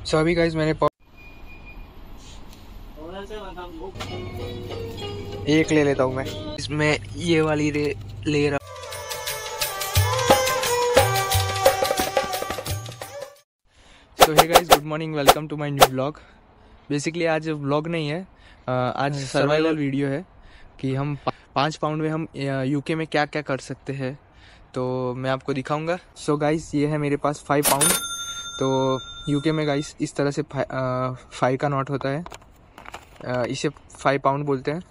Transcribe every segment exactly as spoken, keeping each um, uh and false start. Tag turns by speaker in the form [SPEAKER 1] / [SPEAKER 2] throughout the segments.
[SPEAKER 1] सो अभी गाइस मैंने एक ले लेता हूँ मैं, इसमें ये वाली ले, ले रहा। So hey guys, good morning, welcome to my new blog. Basically आज व्लॉग नहीं है, आज सर्वाइवल वीडियो है कि हम पाँच पाउंड में हम यूके में क्या क्या कर सकते हैं, तो मैं आपको दिखाऊंगा। सो गाइस ये है मेरे पास फाइव पाउंड। तो यूके में गाइस इस तरह से फाइव का नोट होता है, आ, इसे फाइव पाउंड बोलते हैं।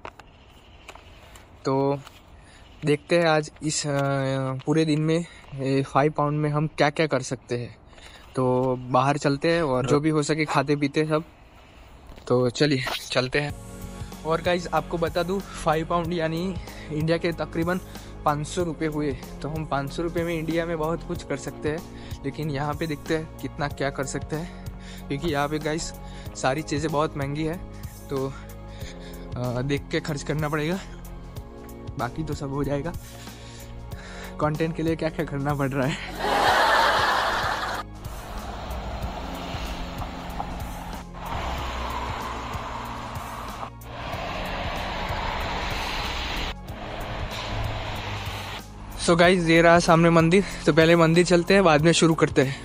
[SPEAKER 1] तो देखते हैं आज इस आ, पूरे दिन में फाइव पाउंड में हम क्या क्या कर सकते हैं। तो बाहर चलते हैं और जो भी हो सके खाते पीते सब। तो चलिए चलते हैं। और गाइस आपको बता दूं, फाइव पाउंड यानी इंडिया के तकरीबन पाँच सौ रुपये हुए। तो हम पाँच सौ रुपये में इंडिया में बहुत कुछ कर सकते हैं, लेकिन यहाँ पे देखते हैं कितना क्या कर सकते हैं, क्योंकि यहाँ पे गाइस सारी चीज़ें बहुत महंगी है। तो आ, देख के खर्च करना पड़ेगा, बाकी तो सब हो जाएगा। कंटेंट के लिए क्या क्या करना पड़ रहा है। सो so गाइस ये रहा सामने मंदिर। तो पहले मंदिर चलते हैं, बाद में शुरू करते हैं।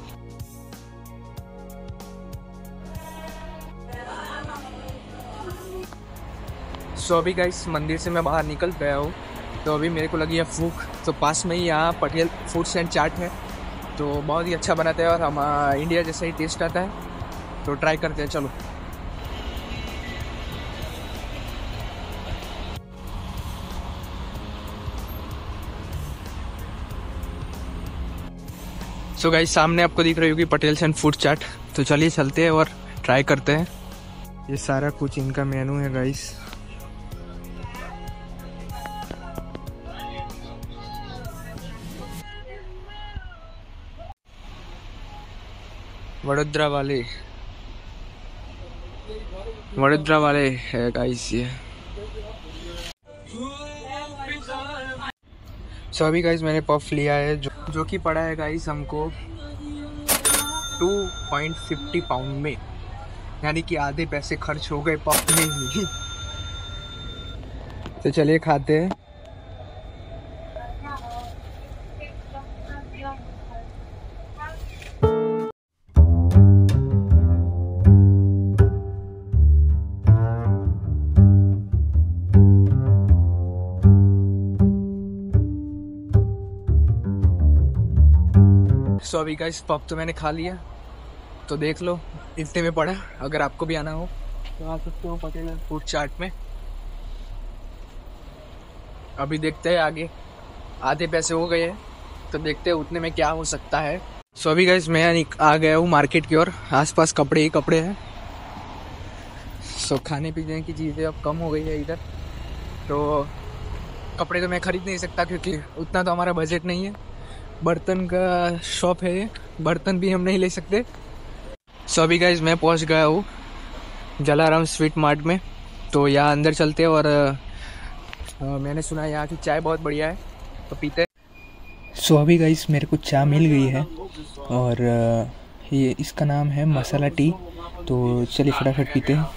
[SPEAKER 1] सो so अभी गाइस मंदिर से मैं बाहर निकल गया हूँ। तो अभी मेरे को लगी है भूख। तो पास में ही यहाँ पटेल फूड्स एंड चाट है, तो बहुत ही अच्छा बनाते हैं और हम इंडिया जैसा ही टेस्ट आता है। तो ट्राई करते हैं, चलो। सो so गाइस सामने आपको दिख रही होगी पटेल्स एंड फूड चाट। तो चलिए चलते हैं और ट्राई करते हैं। ये सारा कुछ इनका मेनू है गाइस। वडोदरा वाले वडोदरा वाले है गाइस ये। सो so अभी गाइस मैंने पफ लिया है, जो जो कि पड़ा है गाइस हमको टू पॉइंट फिफ्टी पाउंड में, यानी कि आधे पैसे खर्च हो गए पफ में ही। तो चलिए खाते हैं। सो अभी गाइस पफ तो मैंने खा लिया, तो देख लो इतने में पड़ा। अगर आपको भी आना हो तो आ सकते हो पटेल फूड चाट में। अभी देखते हैं आगे, आधे पैसे हो गए हैं, तो देखते हैं उतने में क्या हो सकता है। सो अभी गाइस मैं आ गया हूँ मार्केट की ओर। आसपास कपड़े ही कपड़े हैं। सो खाने पीने की चीज़ें अब कम हो गई है इधर। तो कपड़े तो मैं खरीद नहीं सकता, क्योंकि उतना तो हमारा बजट नहीं है। बर्तन का शॉप है ये, बर्तन भी हम नहीं ले सकते। सो अभी गाइस मैं पहुंच गया हूँ जलाराम स्वीट मार्ट में। तो यहाँ अंदर चलते हैं और आ, मैंने सुना है यहाँ की चाय बहुत बढ़िया है, तो पीते हैं। सो अभी गाइस मेरे को चाय मिल गई है और आ, ये इसका नाम है मसाला टी। तो चलिए फटाफट पीते हैं।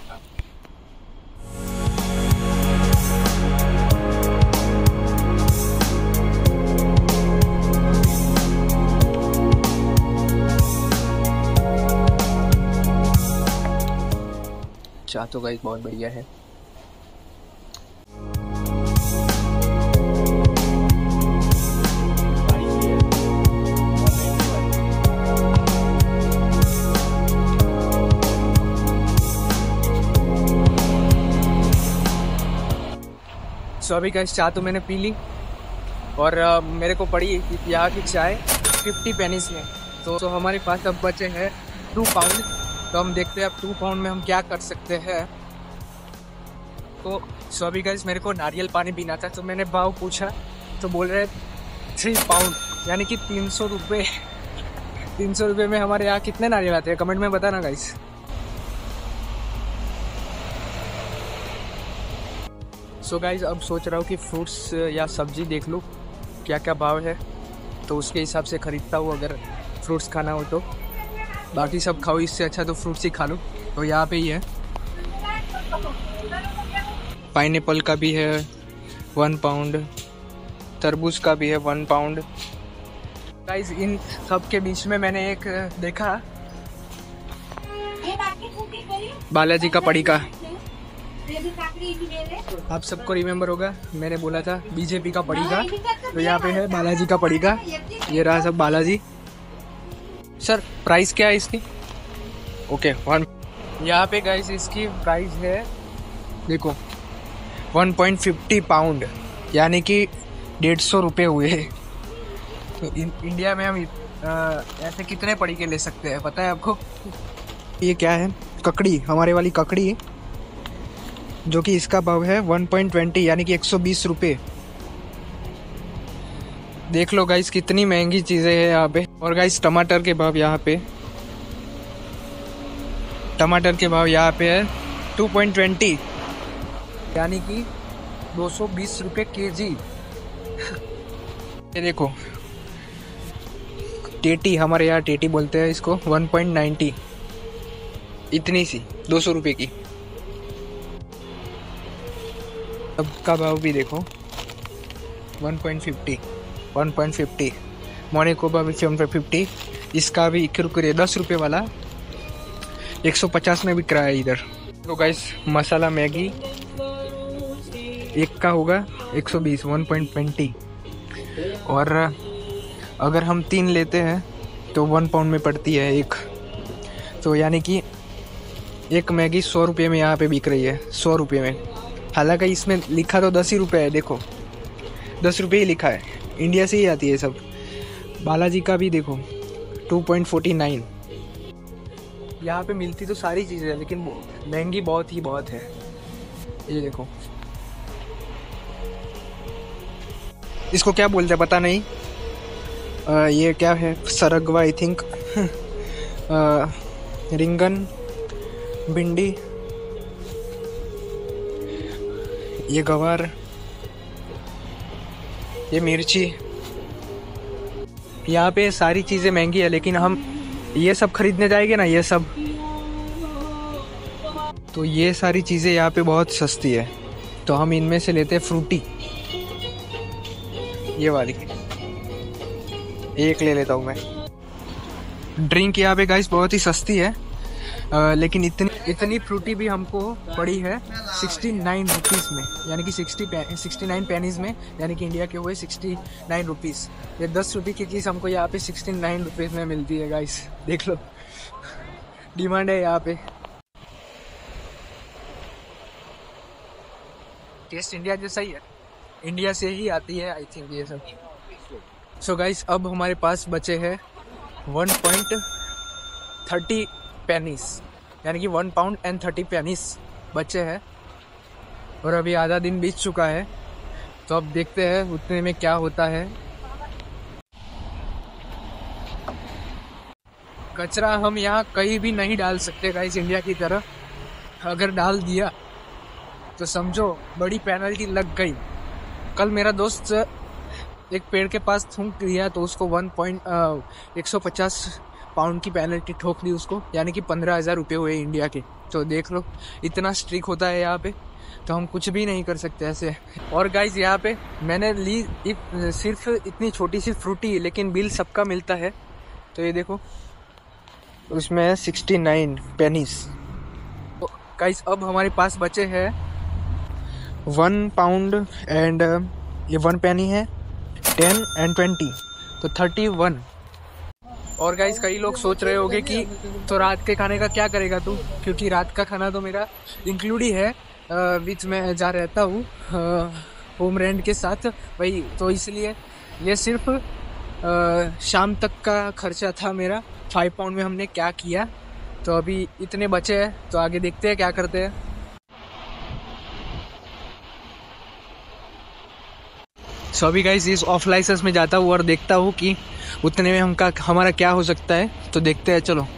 [SPEAKER 1] चाय तो गाइस बहुत बढ़िया है। सो अभी गाइस चाय तो मैंने पी ली और आ, मेरे को पड़ी यहाँ की चाय फिफ्टी पेनीस में। तो, तो हमारे पास अब बचे हैं टू पाउंड। तो हम देखते हैं अब टू पाउंड में हम क्या कर सकते हैं। तो सो अभी गाइस मेरे को नारियल पानी पीना था, तो मैंने भाव पूछा तो बोल रहे थ्री पाउंड यानी कि तीन सौ रुपये तीन सौ रुपये में हमारे यहाँ कितने नारियल आते हैं, कमेंट में बताना गाइस। सो so गाइज अब सोच रहा हूँ कि फ्रूट्स या सब्जी देख लूँ क्या क्या भाव है, तो उसके हिसाब से ख़रीदता हूँ अगर फ्रूट्स खाना हो तो। बाकी सब खाओ, इससे अच्छा तो फ्रूट्स ही खा लो। तो यहाँ पे ही है, पाइनएप्पल का भी है वन पाउंड, तरबूज का भी है वन पाउंड। गाइस इन सब के बीच में मैंने एक देखा बालाजी का पड़ी का। आप सबको रिमेम्बर होगा, मैंने बोला था बीजेपी का पड़ी का, तो यहाँ पे है बालाजी का पड़ी का। ये रहा सब बालाजी। सर प्राइस क्या है इसकी? Okay one. यहाँ पे गाइस इसकी प्राइस है देखो वन पॉइंट फिफ्टी पाउंड, यानी कि डेढ़ सौ रुपये हुए। तो इन, इंडिया में हम आ, ऐसे कितने पड़ी के ले सकते हैं पता है आपको? ये क्या है? ककड़ी, हमारे वाली ककड़ी, जो कि इसका भाव है वन पॉइंट ट्वेंटी, यानी कि एक सौ बीस रुपये। देख लो गाइस कितनी महंगी चीज़ें हैं यहाँ पे। और गाइस टमाटर के भाव यहाँ पे, टमाटर के भाव यहाँ पे है टू पॉइंट ट्वेंटी, यानी कि दो सौ बीस रुपये के जी। ये देखो टेटी, हमारे यहाँ टेटी बोलते हैं इसको, वन पॉइंट नाइंटी, इतनी सी दो सौ रुपये की। अब का भाव भी देखो one point fifty, one point fifty. मोनिको भी वन पॉइंट फिफ्टी, इसका भी कुरकुरे दस रुपये वाला एक सौ पचास में बिक रहा है इधर। तो गाइस मसाला मैगी एक का होगा एक सौ बीस, वन पॉइंट ट्वेंटी। और अगर हम तीन लेते हैं तो वन पाउंड में पड़ती है एक, तो यानी कि एक मैगी सौ रुपये में यहाँ पे बिक रही है, सौ रुपये में। हालांकि इसमें लिखा तो दस ही रुपये है, देखो दस रुपये ही लिखा है, इंडिया से ही आती है सब। बालाजी का भी देखो टू पॉइंट फोर्टी नाइन। यहाँ पे मिलती तो सारी चीज़ें हैं, लेकिन महंगी बहुत ही बहुत है। ये देखो इसको क्या बोलते हैं पता नहीं, आ, ये क्या है? सरगवा आई थिंक। रिंगन, भिंडी, ये गवार, ये मिर्ची। यहाँ पे सारी चीज़ें महंगी है, लेकिन हम ये सब खरीदने जाएंगे ना, ये सब, तो ये सारी चीज़ें यहाँ पे बहुत सस्ती है। तो हम इनमें से लेते हैं फ्रूटी, ये वाली एक ले लेता हूँ मैं। ड्रिंक यहाँ पे गाइस बहुत ही सस्ती है, आ, लेकिन इतनी इतनी फ्रूटी भी हमको पड़ी है सिक्सटी नाइन रुपीज़ में, यानी कि सिक्सटी सिक्सटी नाइन पेनीज़ में, यानी कि इंडिया के हुए सिक्सटी नाइन रुपीज़। ये दस रुपये की चीज़ हमको यहाँ पे सिक्सटी नाइन रुपीज़ में मिलती है गाइस, देख लो डिमांड है यहाँ पे। टेस्ट इंडिया जैसा ही है, इंडिया से ही आती है आई थिंक ये सब। सो गाइस अब हमारे पास बचे हैं वन पॉइंट थर्टी पेनीस, यानी कि one pound and thirty pennies बचे हैं। और अभी आधा दिन बीत चुका है, तो अब देखते हैं उतने में क्या होता है। कचरा हम यहाँ कहीं भी नहीं डाल सकते गाइस इंडिया की तरह, अगर डाल दिया तो समझो बड़ी पेनल्टी लग गई। कल मेरा दोस्त एक पेड़ के पास थूक दिया तो उसको वन पॉइंट एक सौ पचास पाउंड की पेनल्टी ठोक दी उसको, यानी कि पंद्रह हज़ार रुपये हुए इंडिया के। तो देख लो इतना स्ट्रिक होता है यहाँ पे, तो हम कुछ भी नहीं कर सकते ऐसे। और गाइज यहाँ पे मैंने ली सिर्फ इतनी छोटी सी फ्रूटी, लेकिन बिल सबका मिलता है। तो ये देखो उसमें है सिक्सटी नाइन पेनीस। तो गाइज अब हमारे पास बचे हैं वन पाउंड एंड ये वन पेनी है, टेन एंड ट्वेंटी, तो थर्टी वन। और गाइस कई लोग सोच रहे होंगे कि तो रात के खाने का क्या करेगा तू, क्योंकि रात का खाना तो मेरा इंक्लूड ही है, विच में जा रहता हूँ होम रेंट के साथ वही, तो इसलिए ये सिर्फ आ, शाम तक का खर्चा था मेरा। फाइव पाउंड में हमने क्या किया, तो अभी इतने बचे हैं, तो आगे देखते हैं क्या करते हैं। सो अभी गाइस इस ऑफ लाइसेंस में जाता हूँ और देखता हूँ कि उतने में हमका हमारा क्या हो सकता है, तो देखते हैं चलो।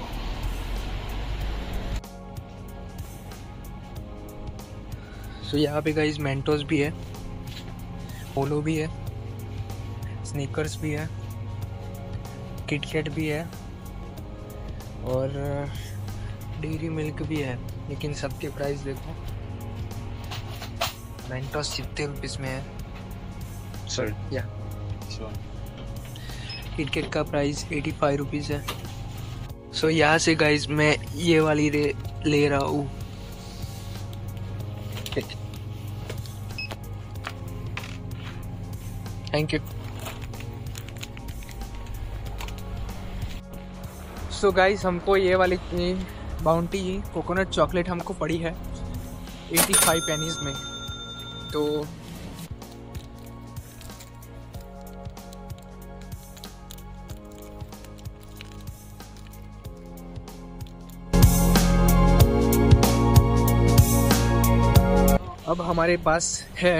[SPEAKER 1] सो so, यहाँ पे गाइस मेंटोस भी है, पोलो भी है, स्नीकर्स भी है, किटकैट भी है, और डेयरी मिल्क भी है, लेकिन सबके प्राइस देखो। मेंटोस सिक्सटी रुपीज़ में है, सॉरी या किटकेट का प्राइस एटी फाइव रुपीज़ है। सो so, यहाँ से गाइज मैं ये वाली रे ले रहा हूँ। Thank you. सो गाइज हमको ये वाली बाउंटी कोकोनट चॉकलेट हमको पड़ी है एटी फाइव पेनीज में। तो अब हमारे पास है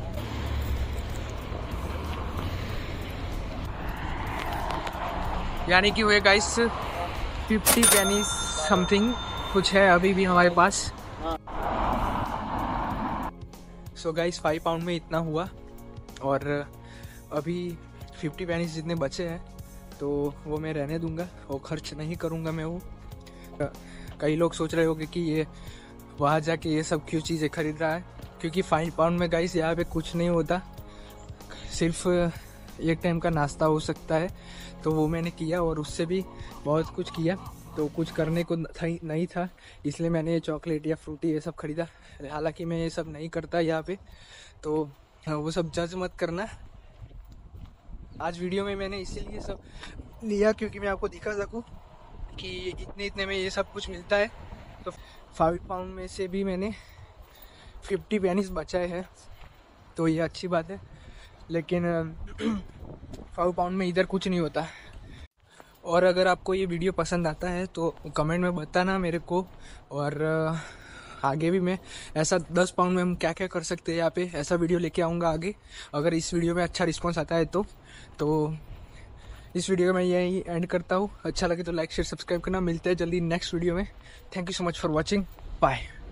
[SPEAKER 1] यानी कि हुए गाइस फिफ्टी पेनीज समथिंग कुछ है अभी भी हमारे पास। सो गाइस फाइव पाउंड में इतना हुआ और अभी फिफ्टी पेनीज जितने बचे हैं तो वो मैं रहने दूंगा, वो खर्च नहीं करूंगा मैं वो। कई लोग सोच रहे होंगे कि ये वहाँ जाके ये सब क्यों चीज़ें खरीद रहा है, क्योंकि फाइव पाउंड में गाइस यहाँ पे कुछ नहीं होता, सिर्फ एक टाइम का नाश्ता हो सकता है। तो वो मैंने किया और उससे भी बहुत कुछ किया, तो कुछ करने को नहीं था, इसलिए मैंने ये चॉकलेट या फ्रूटी ये सब ख़रीदा। हालांकि मैं ये सब नहीं करता यहाँ पे, तो वो सब जज मत करना। आज वीडियो में मैंने इसीलिए सब लिया क्योंकि मैं आपको दिखा सकूँ कि इतने इतने में ये सब कुछ मिलता है। तो फाइव पाउंड में से भी मैंने फिफ्टी पेनीज बचाए हैं, तो ये अच्छी बात है। लेकिन फाइव पाउंड में इधर कुछ नहीं होता। और अगर आपको ये वीडियो पसंद आता है तो कमेंट में बताना मेरे को, और आगे भी मैं ऐसा दस पाउंड में हम क्या क्या कर सकते हैं यहाँ पे, ऐसा वीडियो लेके आऊँगा आगे। अगर इस वीडियो में अच्छा रिस्पॉन्स आता है तो तो इस वीडियो में मैं यही एंड करता हूँ। अच्छा लगे तो लाइक शेयर सब्सक्राइब करना। मिलते हैं जल्दी नेक्स्ट वीडियो में। Thank you so much for watching, bye.